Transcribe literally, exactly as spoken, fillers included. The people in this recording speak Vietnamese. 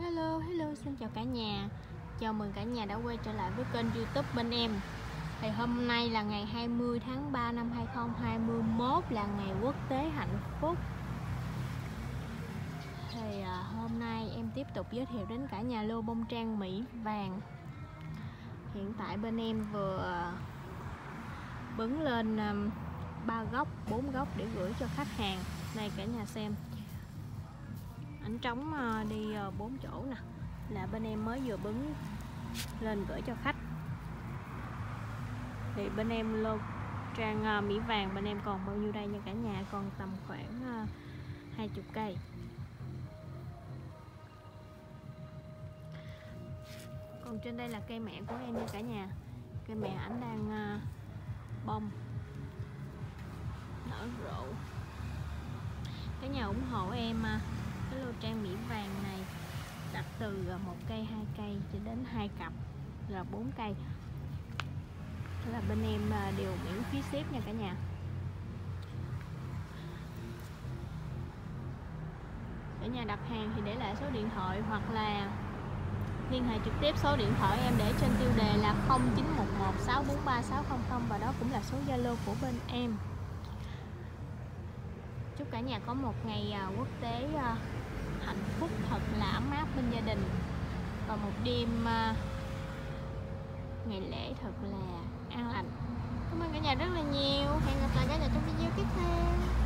Hello, hello, xin chào cả nhà. Chào mừng cả nhà đã quay trở lại với kênh YouTube bên em. Thì hôm nay là ngày hai mươi tháng ba năm hai nghìn không trăm hai mươi mốt, là ngày quốc tế hạnh phúc. Thì à, hôm nay em tiếp tục giới thiệu đến cả nhà lô bông trang Mỹ vàng. Hiện tại bên em vừa bứng lên ba góc, bốn góc để gửi cho khách hàng. Đây cả nhà xem. Ảnh trống đi bốn chỗ nè, là bên em mới vừa bứng lên gửi cho khách. Thì bên em lô trang Mỹ vàng bên em còn bao nhiêu đây nha cả nhà, còn tầm khoảng hai mươi cây. Còn trên đây là cây mẹ của em nha cả nhà. Cây mẹ ảnh đang bông nở rộ. Cả nhà ủng hộ em cái lô trang Mỹ vàng này, đặt từ một cây, hai cây cho đến hai cặp là bốn cây. Đó là bên em đều miễn phí ship nha cả nhà. Cả nhà đặt hàng thì để lại số điện thoại hoặc là liên hệ trực tiếp số điện thoại em để trên tiêu đề là không chín một một sáu bốn ba sáu không không, và đó cũng là số Zalo của bên em. Chúc cả nhà có một ngày quốc tế hạnh phúc thật là ấm áp bên gia đình, và một đêm ngày lễ thật là an lành. Cảm ơn cả nhà rất là nhiều. Hẹn gặp lại cả nhà trong video tiếp theo.